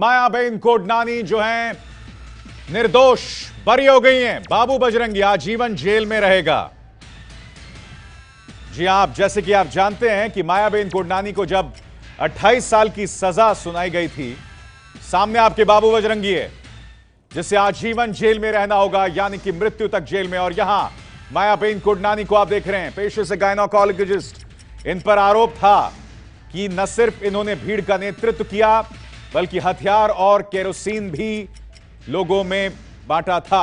मायाबेन कोडनानी जो हैं निर्दोष बरी हो गई हैं। बाबू बजरंगी आजीवन जेल में रहेगा। जी आप जैसे कि आप जानते हैं कि मायाबेन कोडनानी को जब 28 साल की सजा सुनाई गई थी, सामने आपके बाबू बजरंगी है जिसे आजीवन जेल में रहना होगा, यानी कि मृत्यु तक जेल में। और यहां मायाबेन कोडनानी को आप देख रहे हैं, पेशे से गायनोकोलॉजिस्ट। इन पर आरोप था कि न सिर्फ इन्होंने भीड़ का नेतृत्व किया बल्कि हथियार और केरोसिन भी लोगों में बांटा था।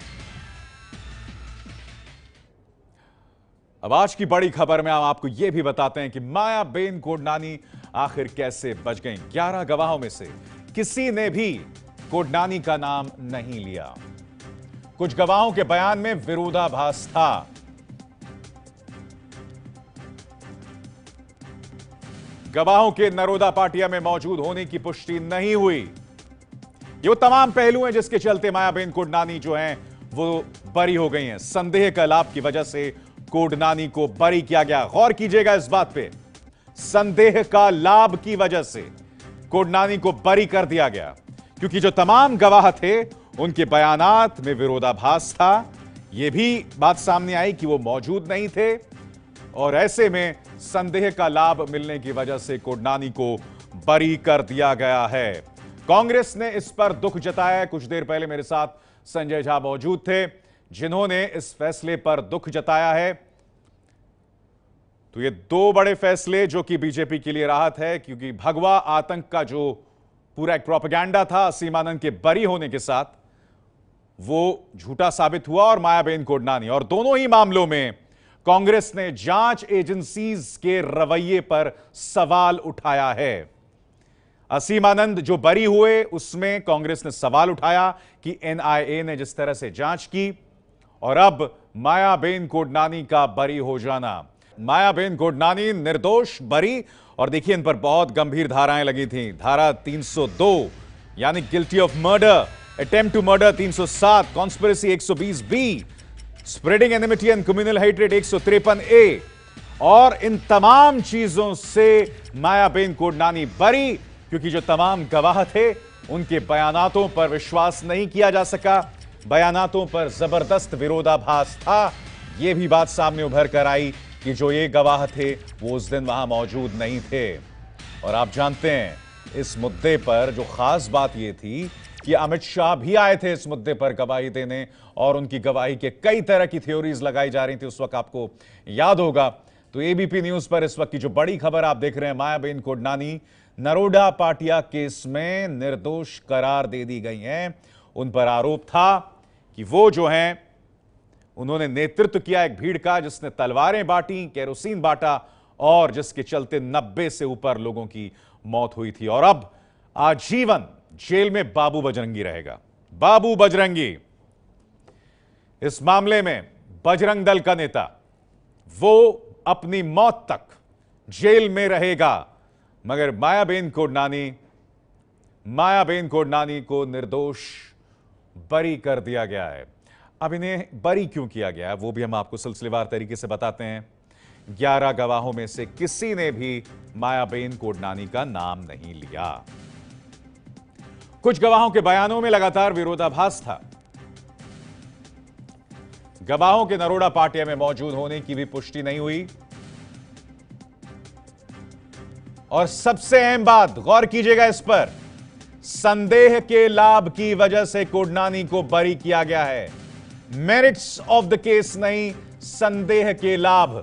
अब आज की बड़ी खबर में हम आपको यह भी बताते हैं कि मायाबेन कोडनानी आखिर कैसे बच गईं। 11 गवाहों में से किसी ने भी कोडनानी का नाम नहीं लिया। कुछ गवाहों के बयान में विरोधाभास था। गवाहों के नरोदा पाटिया में मौजूद होने की पुष्टि नहीं हुई। ये वो तमाम पहलू हैं जिसके चलते मायाबेन कोडनानी जो हैं वो बरी हो गई हैं। संदेह का लाभ की वजह से कोडनानी को बरी किया गया। गौर कीजिएगा इस बात पे, संदेह का लाभ की वजह से कोडनानी को बरी कर दिया गया, क्योंकि जो तमाम गवाह थे उनके बयानात में विरोधाभास था। यह भी बात सामने आई कि वो मौजूद नहीं थे और ऐसे में संदेह का लाभ मिलने की वजह से कोडनानी को बरी कर दिया गया है। कांग्रेस ने इस पर दुख जताया। कुछ देर पहले मेरे साथ संजय झा मौजूद थे जिन्होंने इस फैसले पर दुख जताया है। तो ये दो बड़े फैसले जो कि बीजेपी के लिए राहत है, क्योंकि भगवा आतंक का जो पूरा एक प्रोपेगेंडा था सीमानंद के बरी होने के साथ, वो झूठा साबित हुआ। और मायाबेन कोडनानी, और दोनों ही मामलों में कांग्रेस ने जांच एजेंसीज के रवैये पर सवाल उठाया है। असीमानंद जो बरी हुए उसमें कांग्रेस ने सवाल उठाया कि एनआईए ने जिस तरह से जांच की, और अब मायाबेन कोडनानी का बरी हो जाना। मायाबेन कोडनानी निर्दोष बरी, और देखिए इन पर बहुत गंभीर धाराएं लगी थी। धारा 302 यानी guilty of murder, attempt to murder 307, conspiracy 120B, spreading enmity and communal hatred 153A। और इन तमाम चीजों से मायाबेन कोडनानी बरी, क्योंकि जो तमाम गवाह थे उनके बयानातों पर विश्वास नहीं किया जा सका। बयानातों पर जबरदस्त विरोधाभास था। यह भी बात सामने उभर कर आई कि जो ये गवाह थे वो उस दिन वहां मौजूद नहीं थे। और आप जानते हैं इस मुद्दे पर जो खास बात यह थी कि अमित शाह भी आए थे इस मुद्दे पर गवाही देने, और उनकी गवाही के कई तरह की थ्योरीज लगाई जा रही थी उस वक्त, आपको याद होगा। तो एबीपी न्यूज पर इस वक्त की जो बड़ी खबर आप देख रहे हैं, मायाबेन कोडनानी नरोडा पाटिया केस में निर्दोष करार दे दी गई हैं। उन पर आरोप था कि वो जो हैं उन्होंने नेतृत्व किया एक भीड़ का जिसने तलवारें बांटी, केरोसिन बांटा, और जिसके चलते 90 से ऊपर लोगों की मौत हुई थी। और अब आजीवन जेल में बाबू बजरंगी रहेगा। बाबू बजरंगी इस मामले में बजरंग दल का नेता, वो अपनी मौत तक जेल में रहेगा। मगर मायाबेन कोडनानी को निर्दोष बरी कर दिया गया है। अब इन्हें बरी क्यों किया गया है वो भी हम आपको सिलसिलेवार तरीके से बताते हैं। 11 गवाहों में से किसी ने भी मायाबेन कोडनानी का नाम नहीं लिया। कुछ गवाहों के बयानों में लगातार विरोधाभास था। गवाहों के नरोडा पाटिया में मौजूद होने की भी पुष्टि नहीं हुई। और सबसे अहम बात, गौर कीजिएगा इस पर, संदेह के लाभ की वजह से कोडनानी को बरी किया गया है। मेरिट्स ऑफ द केस नहीं, संदेह के लाभ,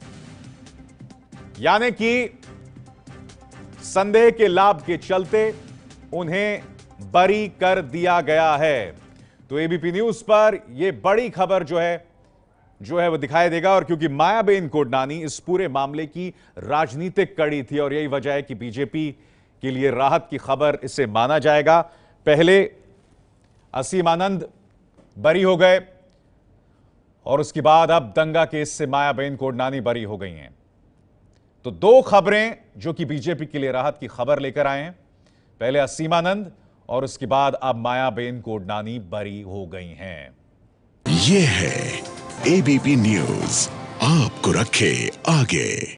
यानी कि संदेह के लाभ के चलते उन्हें बरी कर दिया गया है। तो एबीपी न्यूज पर यह बड़ी खबर जो है वो दिखाई देगा। और क्योंकि मायाबेन कोडनानी इस पूरे मामले की राजनीतिक कड़ी थी, और यही वजह है कि बीजेपी के लिए राहत की खबर इसे माना जाएगा। पहले असीमानंद बरी हो गए, और उसके बाद अब दंगा केस से मायाबेन कोडनानी बरी हो गई हैं। तो दो खबरें जो कि बीजेपी के लिए राहत की खबर लेकर आए हैं, पहले असीमानंद, और उसके बाद अब मायाबेन कोडनानी बरी हो गई हैं। ये है एबीपी न्यूज, आपको रखे आगे।